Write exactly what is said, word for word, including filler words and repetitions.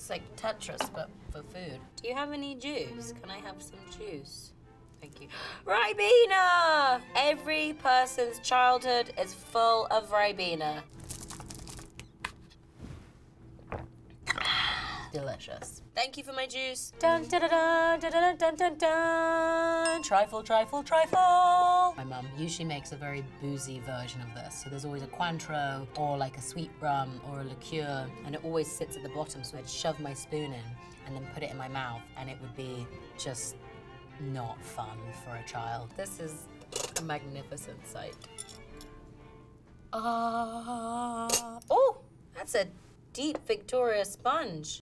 It's like Tetris, but for food. Do you have any juice? Can I have some juice? Thank you. Ribena! Every person's childhood is full of Ribena. Delicious. Thank you for my juice. Dun dun dun dun dun dun dun dun dun. Trifle, trifle, trifle. My mum usually makes a very boozy version of this. So there's always a Cointreau or like a sweet rum or a liqueur, and it always sits at the bottom. So I'd shove my spoon in and then put it in my mouth, and it would be just not fun for a child. This is a magnificent sight. Ah, uh, oh, that's a deep Victoria sponge.